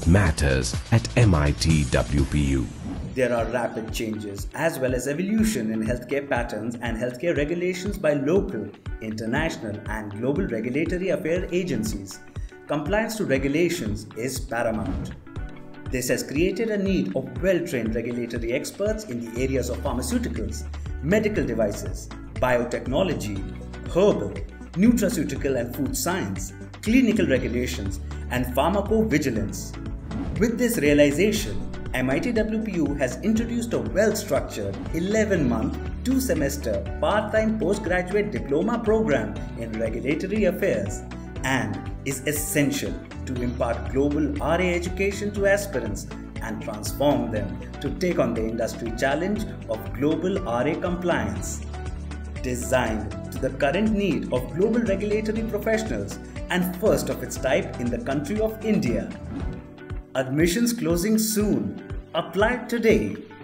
matters at MIT-WPU. There are rapid changes as well as evolution in healthcare patterns and healthcare regulations by local, international and global regulatory affairs agencies. Compliance to regulations is paramount. This has created a need of well-trained regulatory experts in the areas of pharmaceuticals, medical devices, biotechnology, herbal, nutraceutical and food science, clinical regulations, and pharmacovigilance. With this realization, MIT-WPU has introduced a well-structured 11-month, 2-semester part-time postgraduate diploma program in regulatory affairs and is essential to impart global RA education to aspirants and transform them to take on the industry challenge of global RA compliance. Designed to the current need of global regulatory professionals and first of its type in the country of India. Admissions closing soon. Apply today.